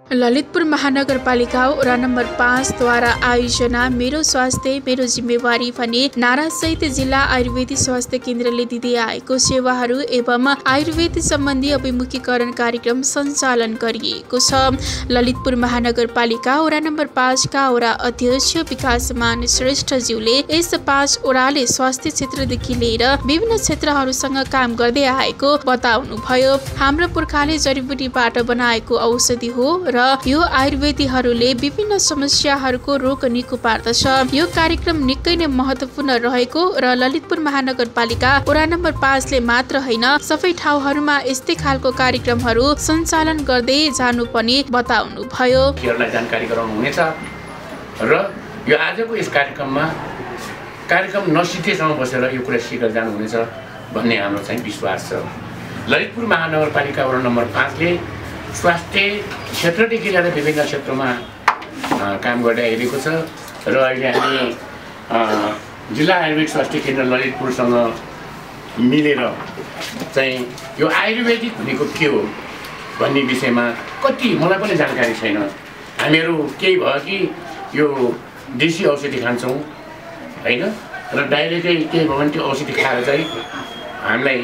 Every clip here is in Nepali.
ललितपुर महानगरपालिका वडा नम्बर 5 द्वारा आयोजना मेरो स्वास्थ्य मेरो जिम्मेवारी भन्ने नारासहित जिल्ला आयुर्वेदिक स्वास्थ्य केन्द्रले दिँदै आएको सेवाहरू एवं आयुर्वेद सम्बन्धी अभिमुखीकरण कार्यक्रम सञ्चालन गरिएको छ। ललितपुर महानगरपालिका वडा नम्बर 5 का वडा अध्यक्ष विकासमान श्रेष्ठज्यूले यस 5 वडाले स्वास्थ्य क्षेत्रदेखि लिएर विभिन्न क्षेत्रहरूसँग काम गर्दै आएको बताउनुभयो। हाम्रो पुर्खाले जडीबुटीबाट बनाएको औषधि हो र यो आयुर्वेदीहरूले विभिन्न समस्याहरूको रोग निको पार्दछ। यो कार्यक्रम निकै नै महत्त्वपूर्ण रहेको र ललितपुर महानगरपालिका वडा नम्बर 5 ले मात्र हैन सबै ठाउँहरूमा यस्तै खालको कार्यक्रमहरू सञ्चालन गर्दै जानु पनि बताउनु भयो। जानकारी गराउनु हुनेछ र यो आजको यस कार्यक्रम नसिद्धेसम्म बसेर यो कुरा सिकेर जानु हुनेछ भन्ने हाम्रो चाहिँ विश्वास छ। ललितपुर महानगरपालिका वडा नम्बर 5 ले स्वास्थ्य क्षेत्रदेखि लिएर विभिन्न क्षेत्रमा काम गर्दै आइरहेको छ र अहिले हामी जिल्ला आयुर्वेदिक स्वास्थ्य केन्द्र ललितपुरसँग मिलेर चाहिँ यो आयुर्वेदिक भनेको के हो भन्ने विषयमा कति मलाई पनि जानकारी छैन। हामीहरू केही भयो कि यो देशी औषधि खान्छौँ हैन र डाइरेक्टै केही भयो भने त्यो औषधि खाएर चाहिँ हामीलाई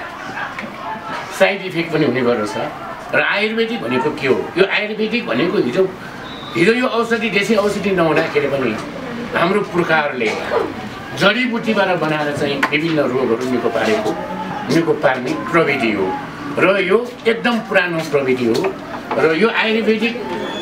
साइड इफेक्ट पनि हुने गर्दछ र आयुर्वेदिक भनेको के हो? यो आयुर्वेदिक भनेको हिजो यो औषधि देशी औषधि नहुँदाखेरि पनि हाम्रो पुर्खाहरूले जडीबुटीबाट बनाएर चाहिँ विभिन्न रोगहरू निको पार्ने प्रविधि हो र यो एकदम पुरानो प्रविधि हो र यो आयुर्वेदिक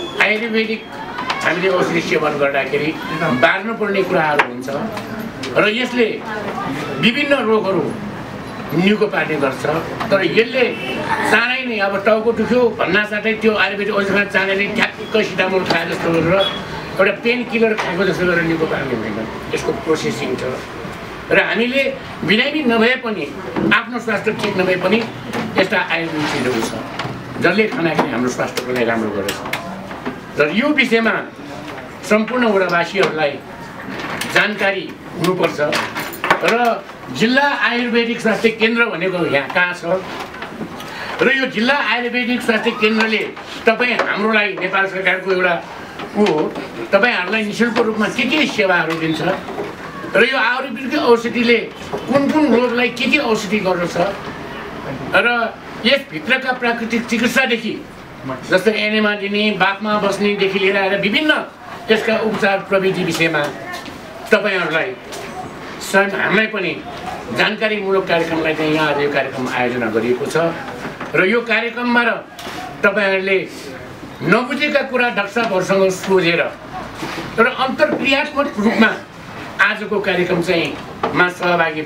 हामीले औषधि सेवन गर्दाखेरि बार्नुपर्ने कुराहरू हुन्छ र यसले विभिन्न रोगहरू निको पार्ने गर्छ। तर यसले चाँडै नै अब टाउको दुख्यो भन्ना साथै त्यो आयुर्वेदिक औषधि चाँडै ठ्याक्क सिटामोल खाए जस्तो गरेर एउटा पेन किलर खाएको जस्तो गरेर निको पार्ने हुँदैन। यसको प्रोसेसिङ छ र हामीले बिरामी नभए पनि आफ्नो स्वास्थ्य ठिक नभए पनि यस्ता आयुर्वेदिक चिजहरू छ जसले खानाखेरि हाम्रो स्वास्थ्यको लागि राम्रो गर्दछ। र यो विषयमा सम्पूर्ण वडावासीहरूलाई जानकारी हुनुपर्छ र जिल्ला आयुर्वेदिक स्वास्थ्य केन्द्र भनेको यहाँ कहाँ छ र यो जिल्ला आयुर्वेदिक स्वास्थ्य केन्द्रले तपाईँ हाम्रो लागि नेपाल सरकारको एउटा हो तपाईँहरूलाई निःशुल्क रूपमा के सेवाहरू दिन्छ र यो आयुर्वेदिक औषधिले कुन रोगलाई के औषधि गर्दछ र यसभित्रका प्राकृतिक चिकित्सादेखि जस्तै एनेमा दिने बाफमा बस्नेदेखि लिएर आएर विभिन्न यसका उपचार प्रविधि विषयमा तपाईँहरूलाई हामीलाई पनि जानकारीमूलक कार्यक्रमलाई चाहिँ यहाँ आज यो कार्यक्रम आयोजना गरिएको छ र यो कार्यक्रममा तपाईँहरूले नबुझेका कुरा डाक्टर साहबहरूसँग सोझेर र अन्तर्क्रियात्मक रूपमा आजको कार्यक्रम चाहिँ मा सहभागी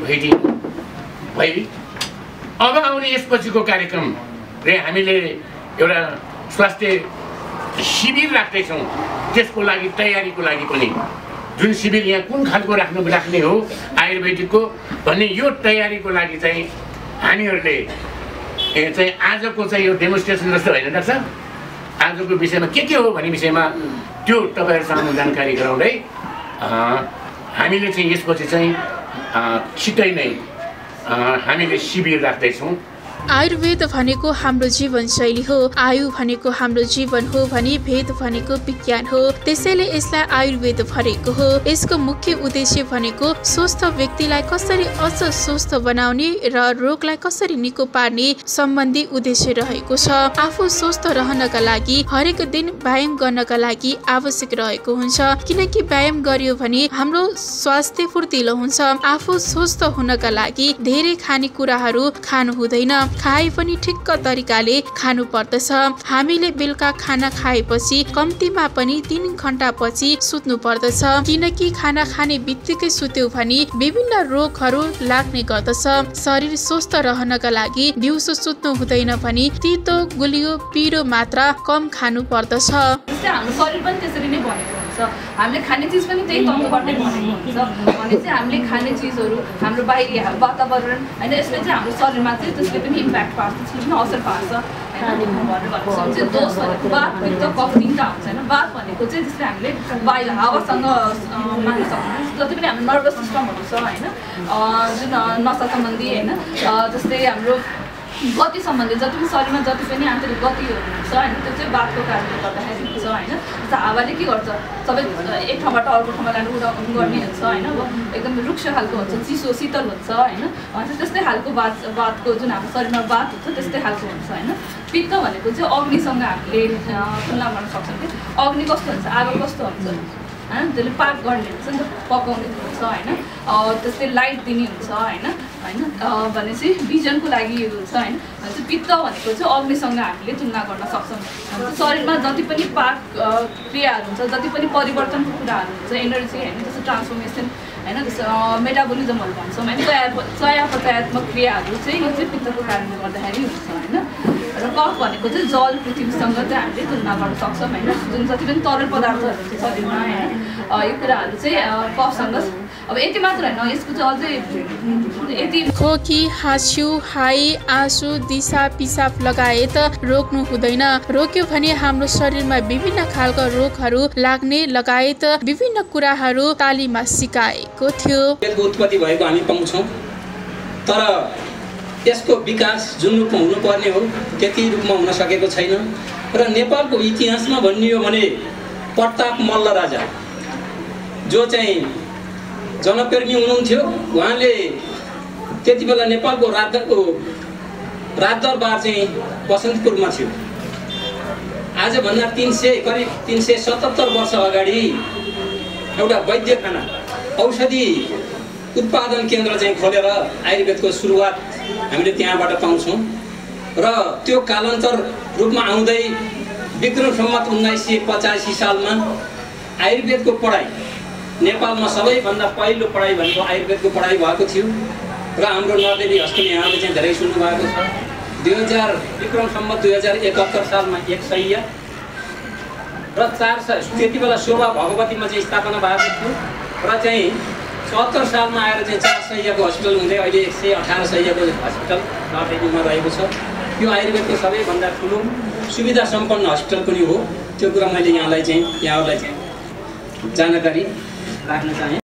भई अब आउने यसपछिको कार्यक्रम र हामीले एउटा स्वास्थ्य शिविर राख्दैछौँ। त्यसको लागि तयारीको लागि पनि जुन शिविर यहाँ कुन खालको राख्ने हो आयुर्वेदिकको भन्ने यो तयारीको लागि चाहिँ हामीहरूले चाहिँ आजको चाहिँ यो डेमोन्स्ट्रेसन जस्तो होइन डाक्टर साहब आजको विषयमा के हो भन्ने विषयमा त्यो तपाईँहरूसँग जानकारी गराउँदै हामीले चाहिँ यसपछि चाहिँ छिट्टै नै हामीले शिविर राख्दैछौँ। आयुर्वेद भनेको हाम्रो जीवनशैली हो, आयु भनेको हाम्रो जीवन हो भने भेद भनेको विज्ञान हो। त्यसैले यसलाई आयुर्वेद भनेको हो। यसको मुख्य उद्देश्य भनेको स्वस्थ व्यक्तिलाई कसरी अझ स्वस्थ बनाउने र रोगलाई कसरी निको पार्ने सम्बन्धी उद्देश्य रहेको छ। आफू स्वस्थ रहनका लागि हरेक दिन व्यायाम गर्नका लागि आवश्यक रहेको हुन्छ किनकि व्यायाम गरियो भने हाम्रो स्वास्थ्य फुर्तिलो हुन्छ। आफू स्वस्थ हुनका लागि धेरै खानेकुराहरू खानु हुँदैन, खाए पनि ठिक्क तरिकाले खानु पर्दछ। हामीले बेलुका खाना खाएपछि कम्तीमा पनि 3 घण्टा पछि सुत्नु पर्दछ किनकि खाना खाने बित्तिकै सुत्यो भने विभिन्न रोगहरू लाग्ने गर्दछ। शरीर स्वस्थ रहनका लागि दिउँसो सुत्नु हुँदैन भने तितो गुलियो पिरो मात्रा कम खानु पर्दछ। हाम्रो शरीर पनि त्यसरी नै बनेको हुन्छ, हामीले खाने चिज पनि त्यही तत्त्वबाट नै बनेको हुन्छ भने चाहिँ हामीले खाने चिजहरू हाम्रो बाहिरी वातावरण होइन यसले चाहिँ हाम्रो शरीरमा चाहिँ त्यसले पनि इम्प्याक्ट पार्छ, असर पार्छ होइन। दोष भनेको बात पित्त कफ 3टा हुन्छ होइन। बात भनेको चाहिँ जस्तै हामीले वायु हावासँग मान्न सक्नुहुन्छ जति पनि हाम्रो नर्भस सिस्टमहरू छ होइन जुन नसा सम्बन्धी होइन जस्तै हाम्रो गति सम्बन्धी जति पनि शरीरमा जति पनि आन्तरिक गतिहरू हुन्छ होइन त्यो चाहिँ बातको कारणले गर्दाखेरि हुन्छ होइन। जस्तो हावाले के गर्छ सबै एक ठाउँबाट अर्को ठाउँमा लानु गर्ने हुन्छ होइन। अब एकदम रुक्ष खालको हुन्छ, चिसो शीतल हुन्छ होइन। त्यस्तै खालको बातको जुन हाम्रो शरीरमा बात हुन्छ त्यस्तै खालको हुन्छ होइन। पित्त भनेको चाहिँ अग्निसँग हामीले तुलना गर्न सक्छौँ कि अग्नि कस्तो हुन्छ, आगो कस्तो हुन्छ होइन, त्यसले पाक गर्ने हुन्छ नि त, पकाउने हुन्छ होइन। त्यस्तै लाइट दिने हुन्छ होइन भनेपछि भिजनको लागि हुन्छ होइन। भनेपछि पित्त भनेको चाहिँ अग्निसँग हामीले तुलना गर्न सक्छौँ। शरीरमा जति पनि पाक क्रियाहरू हुन्छ, जति पनि परिवर्तनको कुराहरू हुन्छ, एनर्जी होइन, जस्तो ट्रान्सफर्मेसन होइन, जस्तो मेटाबोलिजमहरू भन्छौँ होइन, चयापचयात्मक क्रियाहरू चाहिँ यो चाहिँ पित्तको कारणले गर्दाखेरि हुन्छ होइन। र कफ भनेको चाहिँ जल पृथ्वीसँग चाहिँ हामीले तुलना गर्न सक्छौँ होइन। जुन जति पनि तरल पदार्थहरू हुन्छ शरीरमा होइन, यो कुराहरू चाहिँ कफसँग। अब यति मात्र होइन, यसको चाहिँ अझै यति खोकी, हाँस्यु, हाई, आँसु, दिशा, पिसाब लगायत रोक्नु हुँदैन। रोक्यो भने हाम्रो शरीरमा विभिन्न खालका रोगहरू लाग्ने लगायत विभिन्न कुराहरू तालिममा सिकाएको थियो। उत्पत्ति भएको हामी पाउँछौँ, तर यसको विकास जुन रूपमा हुनुपर्ने हो त्यति रूपमा हुन सकेको छैन। र नेपालको इतिहासमा भनियो भने प्रताप मल्ल राजा जो चाहिँ जनप्रेमी हुनुहुन्थ्यो, उहाँले त्यति बेला नेपालको राजदरबार चाहिँ बसन्तपुरमा थियो। आजभन्दा करिब 377 वर्ष अगाडि एउटा वैद्यखाना औषधि उत्पादन केन्द्र चाहिँ खोलेर आयुर्वेदको सुरुवात हामीले त्यहाँबाट पाउँछौँ। र त्यो कालान्तर रूपमा आउँदै विक्रम सम्वत 1985 सालमा आयुर्वेदको पढाइ नेपालमा सबैभन्दा पहिलो पढाइ भनेको आयुर्वेदको पढाइ भएको थियो। र हाम्रो नरदेवी हस्कनी यहाँले चाहिँ धेरै सुन्नुभएको छ। 2000 विक्रम सम्वत 2071 सालमा 1 शय्या र 400 त्यति बेला शोभा भगवतीमा चाहिँ स्थापना भएको थियो। र चाहिँ 70 सालमा आएर चाहिँ 4 शय्याको हस्पिटल हुँदै अहिले 118 शय्याको हस्पिटल नरदेवीमा रहेको छ। यो आयुर्वेदको सबैभन्दा ठुलो सुविधा सम्पन्न हस्पिटल पनि हो। त्यो कुरा मैले यहाँहरूलाई चाहिँ जानकारी राख्न चाहेँ।